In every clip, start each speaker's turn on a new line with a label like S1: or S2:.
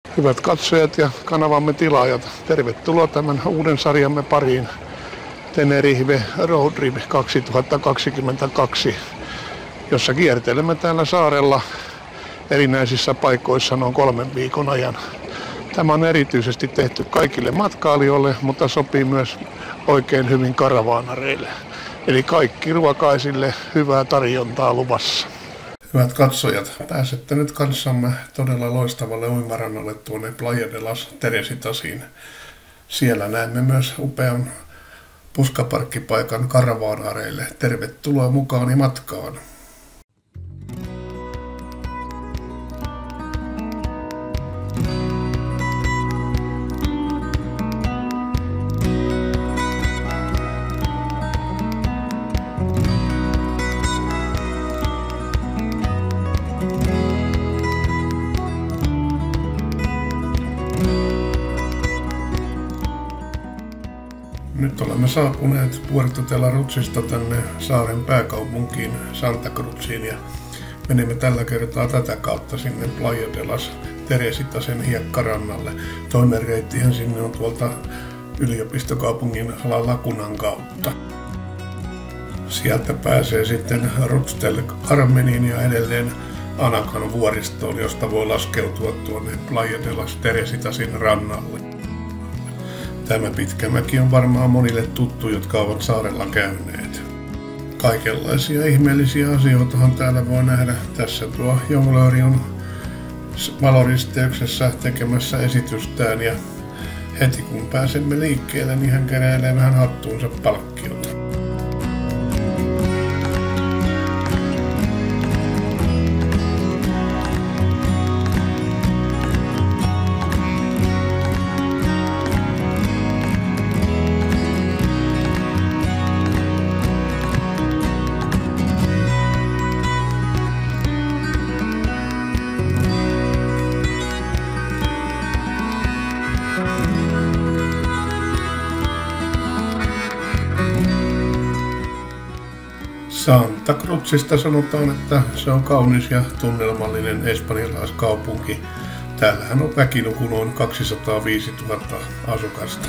S1: Hyvät katsojat ja kanavamme tilaajat, tervetuloa tämän uuden sarjamme pariin. Tenerife Road Trip 2022, jossa kiertelemme täällä saarella erinäisissä paikoissa noin 3 viikon ajan. Tämä on erityisesti tehty kaikille matkailijoille, mutta sopii myös oikein hyvin karavaanareille. Eli kaikki ruokaisille hyvää tarjontaa luvassa. Hyvät katsojat, pääsette nyt kanssamme todella loistavalle uimarannalle tuonne Playa de las Teresitasiin. Siellä näemme myös upean puskaparkkipaikan karavaanareille. Tervetuloa mukaani matkaan. Nyt olemme saapuneet Puerto de la Cruzista tänne saaren pääkaupunkiin Santa Cruziin ja menemme tällä kertaa tätä kautta sinne Playa de las Teresitasen hiekkarannalle. Toinen reittihän sinne on tuolta yliopistokaupungin La Lagunan kautta. Sieltä pääsee sitten Ruz del Carmeniin ja edelleen Anacan vuoristoon, josta voi laskeutua tuonne Playa de las Teresitasin rannalle. Tämä pitkä mäki on varmaan monille tuttu, jotka ovat saarella käyneet. Kaikenlaisia ihmeellisiä asioitahan täällä voi nähdä. Tässä tuo jonglööri on valoristeyksessä tekemässä esitystään ja heti kun pääsemme liikkeelle, niin hän keräilee vähän hattuunsa palkkiota. Santa Cruzista sanotaan, että se on kaunis ja tunnelmallinen espanjalaiskaupunki. Täällähän on väkiluku noin 205 000 asukasta.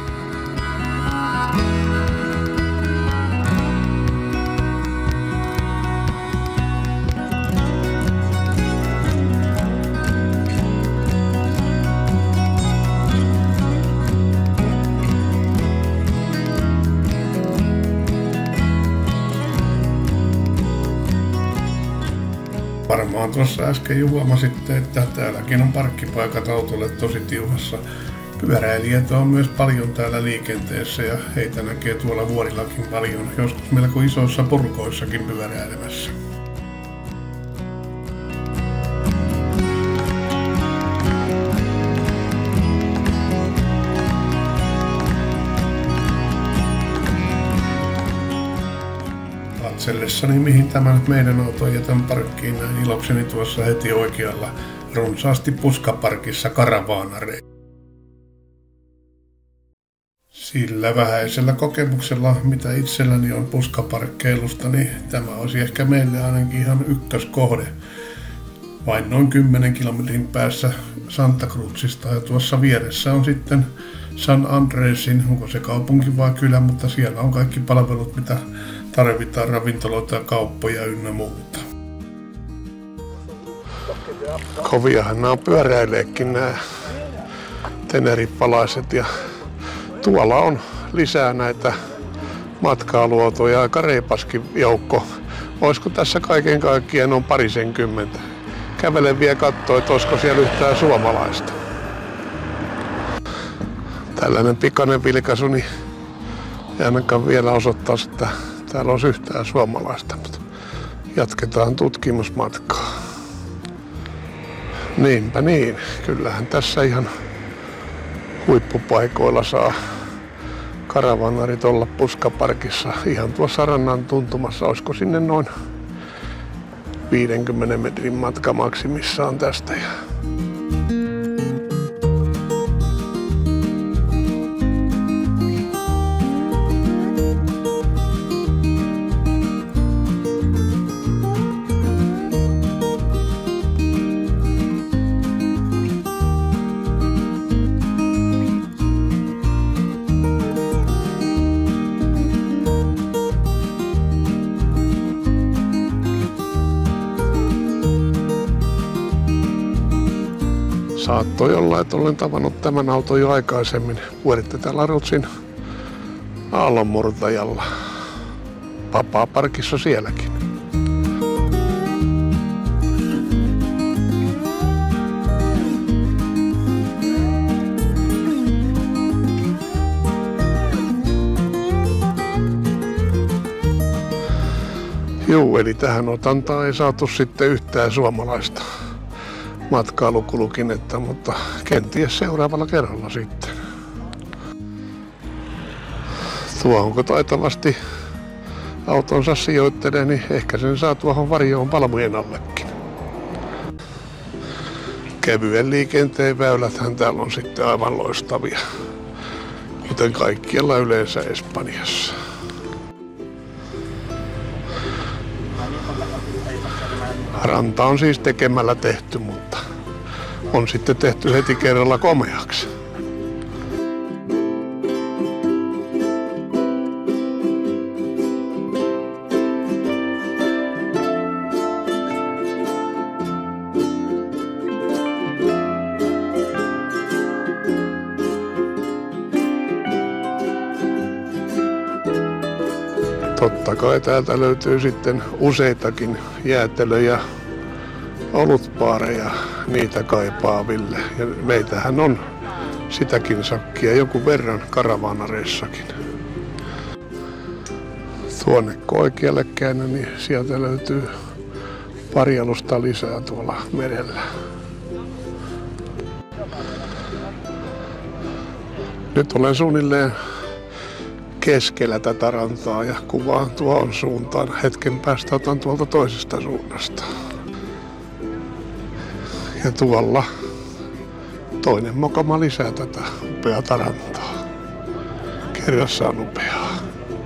S1: Varmaan tuossa äsken jo huomasitte, että täälläkin on parkkipaikat autolle tosi tiuhassa. Pyöräilijöitä on myös paljon täällä liikenteessä ja heitä näkee tuolla vuorillakin paljon, joskus melko isoissa porukoissakin pyöräilemässä. Katsellessani mihin tämän meidän auton jätän parkkiin näin ilokseni tuossa heti oikealla runsaasti puskaparkissa karavaanareita. Sillä vähäisellä kokemuksella, mitä itselläni on puskaparkkeilusta, niin tämä olisi ehkä meille ainakin ihan ykköskohde. Vain noin 10 kilometrin päässä Santa Cruzista ja tuossa vieressä on sitten San Andresin, onko se kaupunki vai kylä, mutta siellä on kaikki palvelut, mitä tarvitaan, ravintoloita, kauppoja ynnä muuta. Koviahan nämä on pyöräileekin nämä teneriffalaiset ja tuolla on lisää näitä matkailuautoja, aika reipaskin joukko. Olisiko tässä kaiken kaikkiaan on 20. Kävelen vielä kattoo, että olisiko siellä yhtään suomalaista. Tällainen pikainen vilkaisu niin ei ainakaan vielä osoittaa, että täällä olisi yhtään suomalaista, mutta jatketaan tutkimusmatkaa. Niinpä niin, kyllähän tässä ihan huippupaikoilla saa karavaanarit olla puskaparkissa. Ihan tuossa rannan tuntumassa, olisiko sinne noin 50 metrin matka maksimissaan tästä. Saattoi olla, että olen tavannut tämän auton jo aikaisemmin. Pyöritte täällä Rutsin aallonmurtajalla. Vapaa-parkissa sielläkin. Juu, eli tähän otantaan ei saatu sitten yhtään suomalaista matkailukulkinetta, mutta kenties seuraavalla kerralla sitten. Tuohonko taitavasti autonsa sijoittelee, niin ehkä sen saa tuohon varjoon palmujen allekin. Kevyen liikenteen väyläthän täällä on sitten aivan loistavia, kuten kaikkialla yleensä Espanjassa. Ranta on siis tekemällä tehty, mutta on sitten tehty heti kerralla komeaksi. Totta kai täältä löytyy sitten useitakin jäätelöjä, olutbaareja niitä kaipaaville. Ja meitähän on sitäkin sakkia joku verran karavaanareissakin. Tuonne oikealle käännön, niin sieltä löytyy pari alusta lisää tuolla merellä. Nyt olen suunnilleen keskellä tätä rantaa ja kuvaan tuohon suuntaan. Hetken päästä otan tuolta toisesta suunnasta. Ja tuolla toinen mokoma lisää tätä upeata rantaa. Kerrassaan upeaa.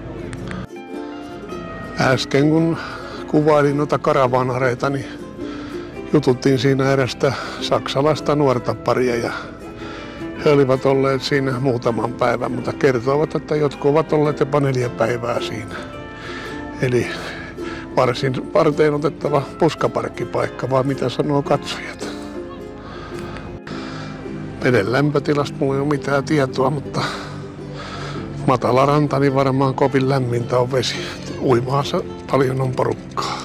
S1: Äsken kun kuvailin noita karavaanareita, niin jututtiin siinä erästä saksalaista nuorta paria ja he olivat olleet siinä muutaman päivän, mutta kertovat, että jotkut ovat olleet jopa 4 päivää siinä. Eli varsin varteen otettava puskaparkkipaikka, vaan mitä sanoo katsojat. Veden lämpötilasta mulla ei ole mitään tietoa, mutta matala ranta, niin varmaan kovin lämmintä on vesi. Uimaassa paljon on porukkaa.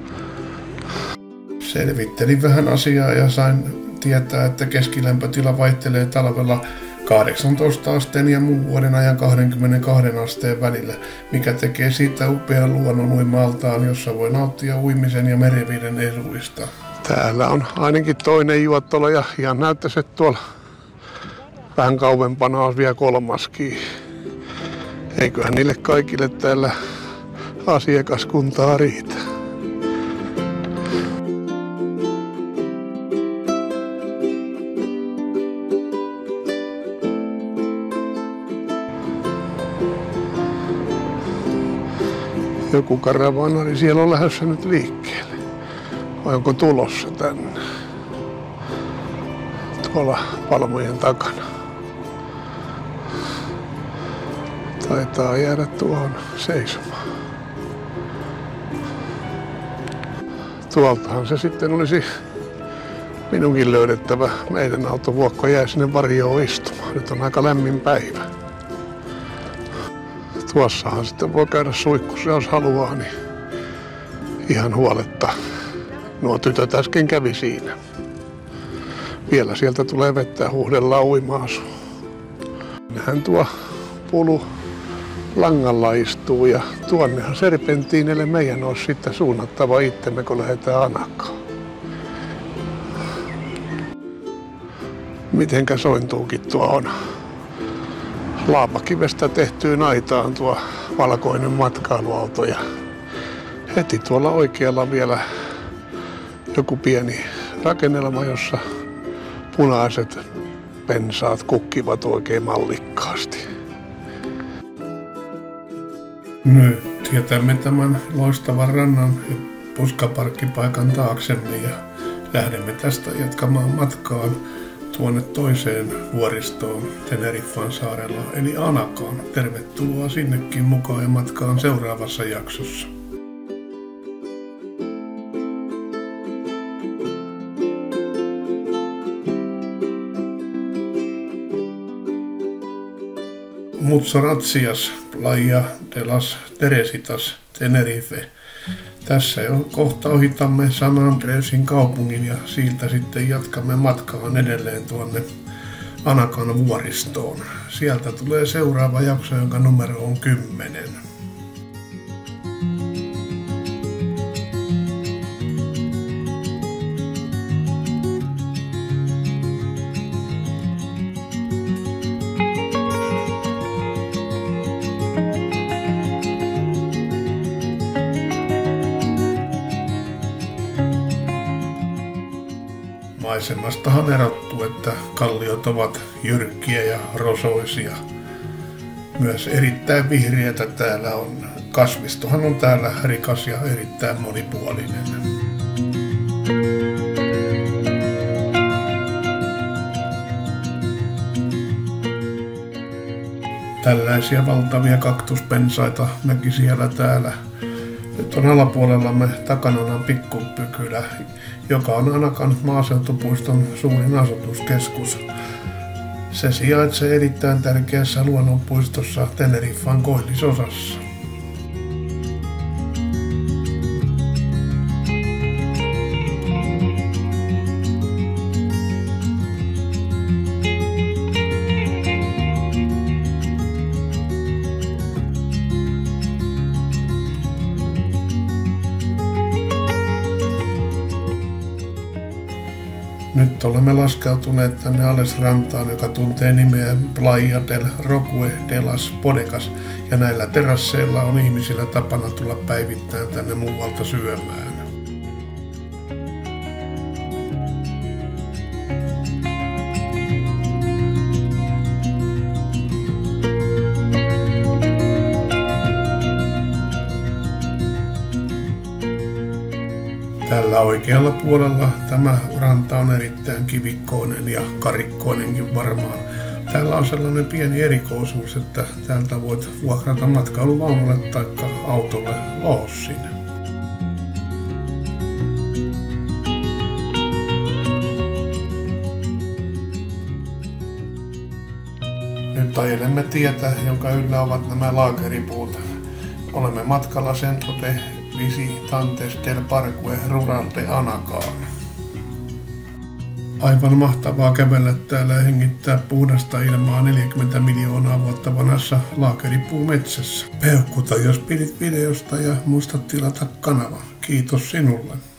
S1: Selvittelin vähän asiaa ja sain tietää, että keskilämpötila vaihtelee talvella 18 asteen ja muun vuoden ajan 22 asteen välillä, mikä tekee siitä upean luonnon uima-altaan, jossa voi nauttia uimisen ja meriviiden eduista. Täällä on ainakin toinen juottolo ja ihan näyttäisi, että tuolla vähän kauempana on vielä kolmaskin. Eiköhän niille kaikille täällä asiakaskuntaa riitä. Joku karavaanari siellä on lähdössä nyt liikkeelle. Vai onko tulossa tänne? Tuolla palmujen takana. Taitaa jäädä tuohon seisomaan. Tuoltahan se sitten olisi minunkin löydettävä. Meidän autovuokko jää sinne varjoon istumaan. Nyt on aika lämmin päivä. Tuossahan sitten voi käydä suihkussa, jos haluaa, niin ihan huoletta. Nuo tytöt äsken kävi siinä. Vielä sieltä tulee vettä, huuhdellaan uima-asu. Hän tuo pulu langalla istuu ja tuonnehan serpentiinelle meidän olisi sitten suunnattava itsemme, kun lähdetään Anakaan. Mitenkä sointuukin tuo on? Laapakivestä tehtyyn aitaan tuo valkoinen matkailuauto ja heti tuolla oikealla vielä joku pieni rakennelma, jossa punaiset pensaat kukkivat oikein mallikkaasti. Nyt jätämme tämän loistavan rannan ja puskaparkkipaikan taaksemme ja lähdemme tästä jatkamaan matkaan tuonne toiseen vuoristoon Teneriffan saarella eli Anakaan. Tervetuloa sinnekin mukaan ja matkaan seuraavassa jaksossa. Muchas gracias, Playa de las Teresitas, Tenerife. Tässä jo kohta ohitamme San Andresin kaupungin ja siitä sitten jatkamme matkaan edelleen tuonne Anakan vuoristoon. Sieltä tulee seuraava jakso, jonka numero on 10. Maisemastahan erottuu, että kalliot ovat jyrkkiä ja rosoisia. Myös erittäin vihreätä täällä on. Kasvistohan on täällä rikas ja erittäin monipuolinen. Tällaisia valtavia kaktuspensaita näki siellä täällä. Nyt on alapuolellamme takana Pikkupykylä, joka on Anakan maaseutupuiston suurin asutuskeskus. Se sijaitsee erittäin tärkeässä luonnonpuistossa Teneriffan koillisosassa. Nyt olemme laskeutuneet tänne alas rantaan, joka tuntee nimeä Playa del Roque de las Bodegas, ja näillä terasseilla on ihmisillä tapana tulla päivittäin tänne muualta syömään. Tällä oikealla puolella tämä ranta on erittäin kivikkoinen ja karikkoinenkin varmaan. Täällä on sellainen pieni erikoisuus, että täältä voit vuokrata matkailuvaunulle tai autolle loossin. Nyt ajelemme tietä, jonka yllä ovat nämä laakeripuut. Olemme matkalla Centro de Visitantes del Parque Rural de Anacaan. Aivan mahtavaa kävellä täällä ja hengittää puhdasta ilmaa 40 miljoonaa vuotta vanhassa laakeripuumetsässä. Peukkuta jos pidit videosta ja muista tilata kanava. Kiitos sinulle.